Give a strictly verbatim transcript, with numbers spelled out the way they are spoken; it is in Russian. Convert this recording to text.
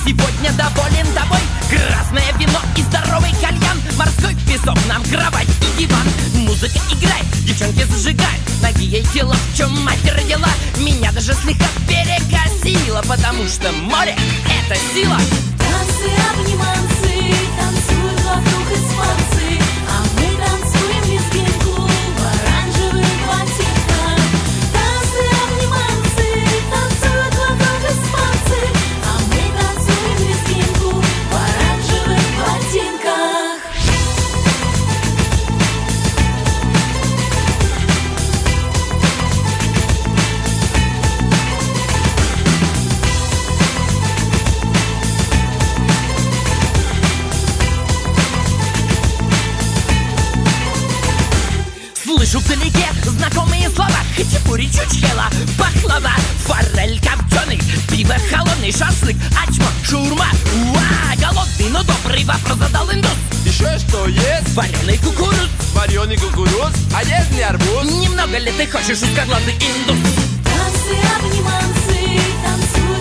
сегодня доволен тобой. Красное вино и здоровый кальян, морской песок, нам кровать и диван. Музыка играет, девчонки зажигают, ноги и тело, в чем мать родила. Меня даже слегка перекосило, потому что море — это сила. Танцы, обниманцы, танцуют вокруг испанцы, а мы танцуем лезгинку в оранжевых ботинках. Танцы, обниманцы, танцуют вокруг испанцы, а мы танцуем лезгинку в оранжевых ботинках. Слышу вдалеке знакомые слова: хачапури, чучхела, баклава, форель копченый, пиво холодный, шашлык, ачма, шаурма. Уа, голодный, но добрый вопрос задал индус. Еще что есть? Вареный кукуруз. Вареный кукуруз, а есть ли арбуз? Немного ли ты хочешь, узкоглазый индус? Танцы, обниманцы, танцуют